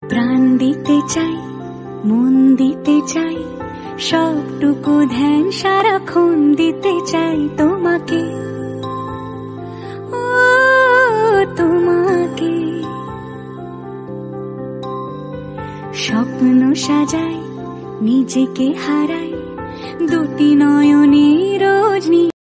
প্রাণ দিতে চাই, মন দিতে চাই, সবটুকু ধ্যান সারাক্ষণ দিতে চাই তোমাকে, ও তোমাকে। স্বপ্ন সাজাই, নিজেকে হারাই, দুটি নয়নে রোজ